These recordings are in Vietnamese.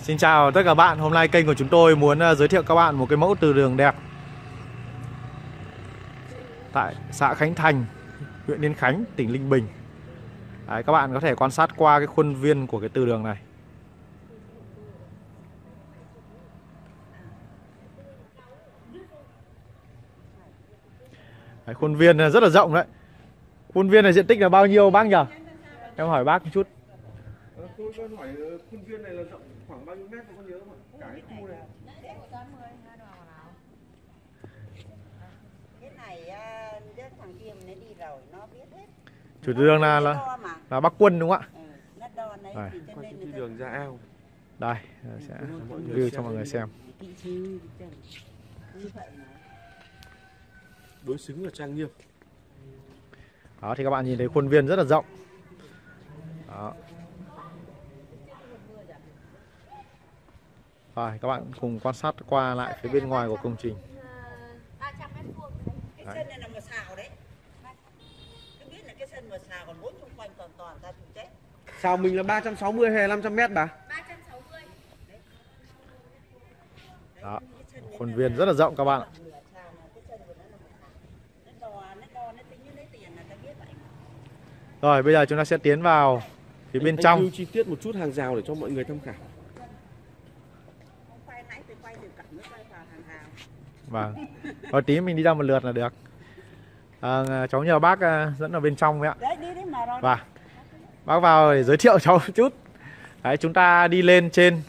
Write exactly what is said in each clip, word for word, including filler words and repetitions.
Xin chào tất cả các bạn, hôm nay kênh của chúng tôi muốn giới thiệu các bạn một cái mẫu từ đường đẹp tại xã Khánh Thành, huyện Yên Khánh, tỉnh Ninh Bình. Đấy, các bạn có thể quan sát qua cái khuôn viên của cái từ đường này. Đấy, khuôn viên rất là rộng đấy. Khuôn viên này diện tích là bao nhiêu bác nhỉ? Em hỏi bác một chút. Ờ, tôi có hỏi khuôn viên này là rộng khoảng bao nhiêu mét, tôi có nhớ không ạ? Cả cái khu này. Cái này thằng kia nó đi rồi nó biết hết. Chủ đường là là, là Bác Quân đúng không ạ? Ừ, nó đo này thì cho nên Đi đường ra ao. Đây, sẽ review cho mọi người xem. Đối xứng và trang nghiêm. Đó thì các bạn nhìn thấy khuôn viên rất là rộng. Đó. Rồi các bạn cùng quan sát qua lại phía bên ngoài của công trình. cái sân này là một xào đấy. Tôi biết là cái sân một xào, còn bốn xung quanh toàn toàn ra trụ chết. Xào mình là ba trăm sáu mươi hay là năm trăm mét bà? ba trăm sáu mươi. Đó, khuôn viên rất là rộng các bạn ạ. Rồi bây giờ chúng ta sẽ tiến vào phía bên Anh trong. lưu chi tiết một chút hàng rào để cho mọi người tham khảo. Vâng. Rồi tí mình đi ra một lượt là được. À, cháu nhờ bác dẫn vào bên trong vậy ạ. Và bác vào để giới thiệu cháu một chút. Đấy, chúng ta đi lên trên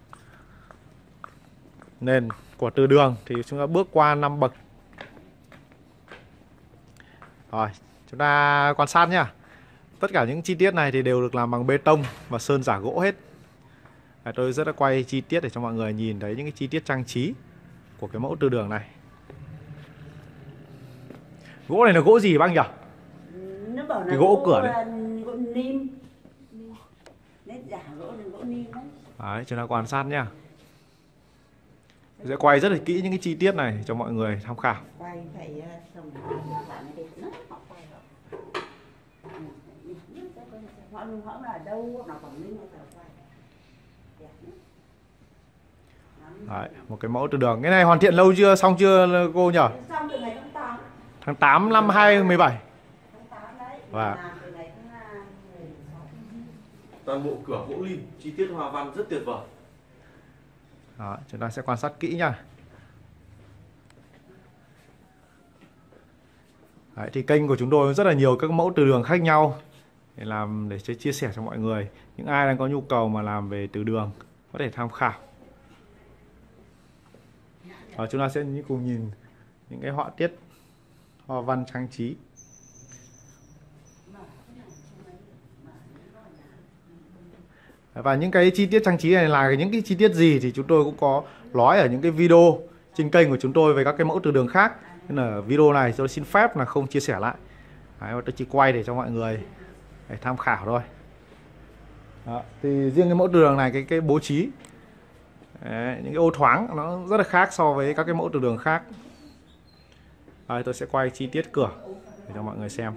nền của từ đường thì chúng ta bước qua năm bậc. Rồi, chúng ta quan sát nhá. Tất cả những chi tiết này thì đều được làm bằng bê tông và sơn giả gỗ hết. Đấy, tôi rất là quay chi tiết để cho mọi người nhìn thấy những cái chi tiết trang trí của cái mẫu từ đường này. Gỗ này là gỗ gì bác nhỉ? Nó bảo là cái gỗ, gỗ cửa đấy. Gỗ nim. Đấy, giả gỗ là gỗ nim đấy. Đấy, chúng ta quan sát nhá. Tôi sẽ quay rất là kỹ những cái chi tiết này cho mọi người tham khảo. Quay phải xong họ họ là đâu nó còn linh quay. Đấy, một cái mẫu từ đường. Cái này hoàn thiện lâu chưa, xong chưa cô nhỉ? Xong từ ngày tháng tám. Tháng tám năm hai không một bảy. Tháng tám đấy. Và Toàn bộ cửa gỗ lim, chi tiết hoa văn rất tuyệt vời. đó, chúng ta sẽ quan sát kỹ nha. Đấy, thì kênh của chúng tôi rất là nhiều các mẫu từ đường khác nhau để làm để chia sẻ cho mọi người. Những ai đang có nhu cầu mà làm về từ đường có thể tham khảo. Đó, chúng ta sẽ cùng nhìn những cái họa tiết hoa văn trang trí. Và những cái chi tiết trang trí này là những cái chi tiết gì thì chúng tôi cũng có nói ở những cái video trên kênh của chúng tôi về các cái mẫu từ đường khác. Nên là video này tôi xin phép là không chia sẻ lại. Đấy, tôi chỉ quay để cho mọi người để tham khảo thôi. Đó, thì riêng cái mẫu từ đường này cái cái bố trí đấy, những cái ô thoáng nó rất là khác so với các cái mẫu từ đường khác. Đây, tôi sẽ quay chi tiết cửa để cho mọi người xem.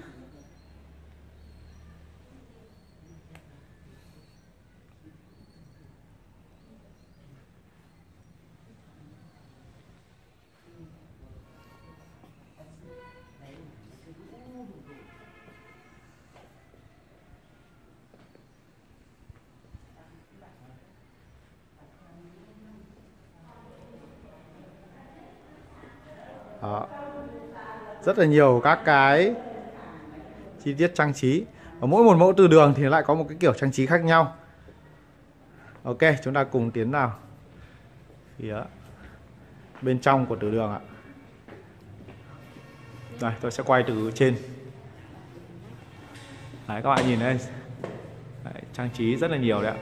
Đó. Rất là nhiều các cái chi tiết trang trí. Ở mỗi một mẫu từ đường thì lại có một cái kiểu trang trí khác nhau. Ok, chúng ta cùng tiến vào phía bên trong của từ đường ạ. Đây, tôi sẽ quay từ trên. Đấy, các bạn nhìn đây. Đấy, trang trí rất là nhiều đấy ạ.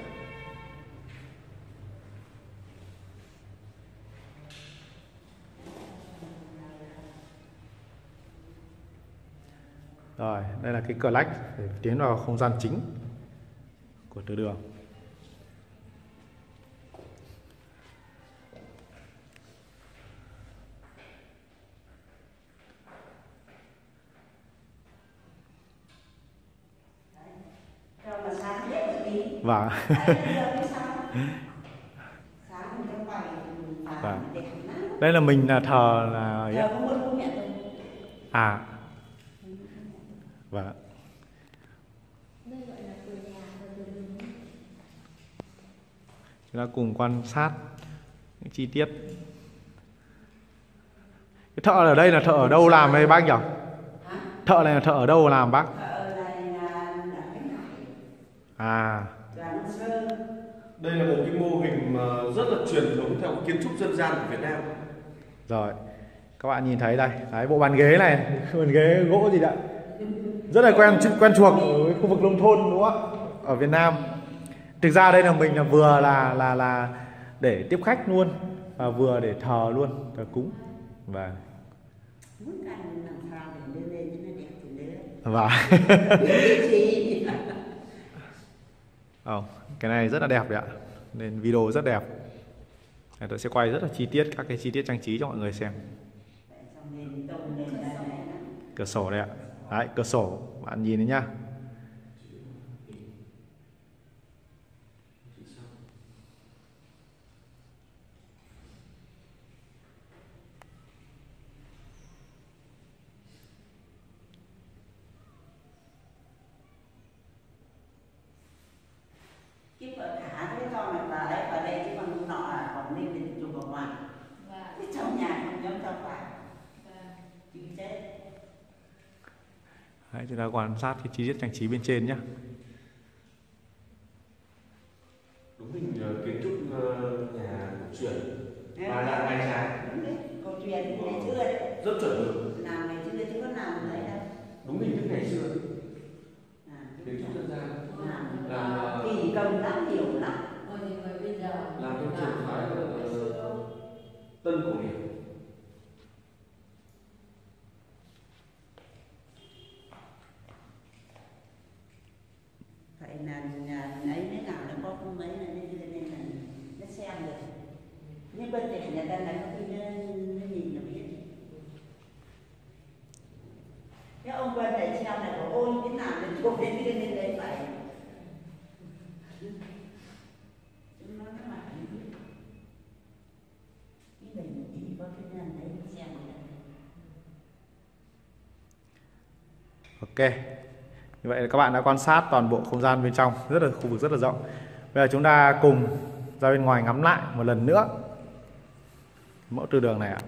Rồi, đây là cái cửa lách để tiến vào không gian chính của từ đường. Vâng. Đây là mình là thờ là Thờ có một bố mẹ thôi. à và chúng ta cùng quan sát những chi tiết. Cái thợ ở đây là thợ ở đâu làm đây bác nhỉ? Thợ này là thợ ở đâu làm bác? Thợ này là À, đây là một cái mô hình mà rất là truyền thống theo kiến trúc dân gian của Việt Nam. rồi các bạn nhìn thấy đây, đấy, bộ bàn ghế này, bàn ghế gỗ gì đấy, rất là quen quen thuộc ở khu vực nông thôn đúng không ạ? Ở Việt Nam. Thực ra đây là mình là vừa là là là để tiếp khách luôn và vừa để thờ luôn, thờ cúng và và oh, cái này rất là đẹp đấy ạ, nên video rất đẹp. Này, tôi sẽ quay rất là chi tiết các cái chi tiết trang trí cho mọi người xem. Cửa sổ đây ạ, đấy, cửa sổ bạn nhìn đấy nhá. Cái vợ cả cái con này vào đấy vào đây chứ còn lúc nọ là còn lên đến chụp ở ngoài. Cái trong nhà không dám cho vào. Chịu chết. Đấy, chúng ta quan sát cái chi tiết trang trí bên trên nhé. Đúng hình kiến trúc nhà cổ truyền. Và là ngày dài. Cổ truyền ngày xưa đấy. Rất chuẩn được. Làm ngày xưa chứ có làm ở đấy đâu. Đúng hình thức ngày xưa. Kiến trúc dân gian. Làm kỳ công lắm, hiểu lắm. Làm theo trường phái Tân Cổ Điển. Phải là ấy thế nào nó có mấy là nên nên là nó xem được. Nhưng bên trẻ nhà ta là có khi nó, nó nhìn là biết. Cái ông bên này xem này có ôi cái nào để chụp đến cái lên đấy vậy. Nó nó mà cái mình chỉ có cái nhân đấy xem được. Ok. Như vậy là các bạn đã quan sát toàn bộ không gian bên trong, rất là khu vực rất là rộng. Bây giờ chúng ta cùng ra bên ngoài ngắm lại một lần nữa mẫu từ đường này ạ.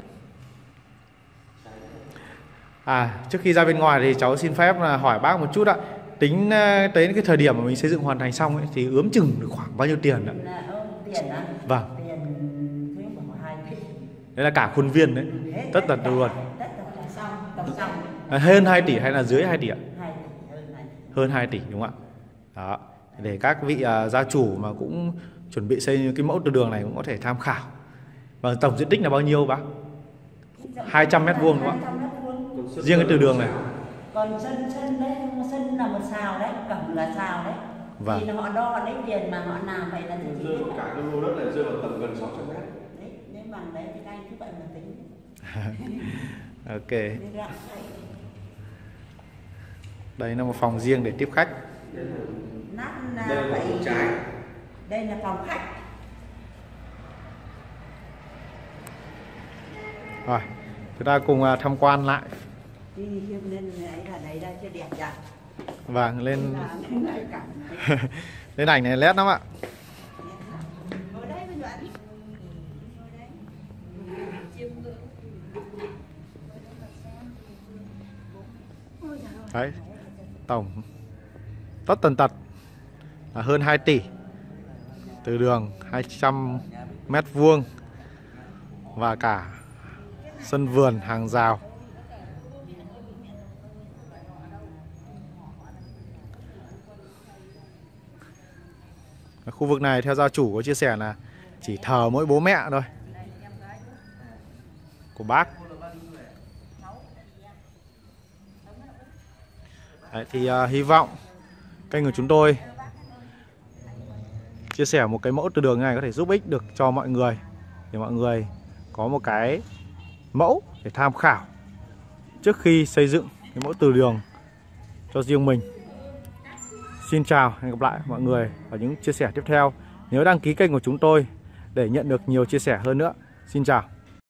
À, trước khi ra bên ngoài thì cháu xin phép là hỏi bác một chút ạ. Tính tới cái thời điểm mà mình xây dựng hoàn thành xong ấy, thì ướm chừng được khoảng bao nhiêu tiền ạ? Tiền á? Vâng. Tiền thế khoảng hai tỷ. Đấy là cả khuôn viên đấy, tất tật luôn. Tất tật xong, tập xong. À, hơn hai tỷ hay là dưới hai tỷ ạ? hai tỷ, hơn hai tỷ. Hơn hai tỷ đúng không ạ? Đó. Để các vị uh, gia chủ mà cũng chuẩn bị xây cái mẫu từ đường này cũng có thể tham khảo. Và tổng diện tích là bao nhiêu bác? hai trăm mét vuông đúng không ạ? Riêng cái từ đường này. Còn sân sân đấy, sân là một xào đấy, cổng là xào đấy. Vâng. Thì họ đo lấy tiền mà họ làm vậy là thì rơi vào cả cái lô đất này rơi vào tầm gần sáu trăm mét. Đấy, nếu bằng đấy thì anh cứ vậy mà tính. Ok. Đây là một phòng riêng để tiếp khách. Nát Đây là phòng trái. Đây là phòng khách. Rồi, chúng ta cùng uh, tham quan lại. Đi lên ấy là đấy ra chưa đẹp nhỉ? Vâng, lên lên ảnh này nét lắm ạ. Ngồi đây với Nhuận. Đấy, tổng tất tần tật là hơn hai tỷ. Từ đường hai trăm mét vuông và cả sân vườn hàng rào. Khu vực này theo gia chủ có chia sẻ là chỉ thờ mỗi bố mẹ thôi của bác. Đấy, thì uh, hy vọng kênh của chúng tôi chia sẻ một cái mẫu từ đường này có thể giúp ích được cho mọi người, để mọi người có một cái mẫu để tham khảo trước khi xây dựng cái mẫu từ đường cho riêng mình. Xin chào, hẹn gặp lại mọi người ở những chia sẻ tiếp theo. Nhớ đăng ký kênh của chúng tôi để nhận được nhiều chia sẻ hơn nữa. Xin chào.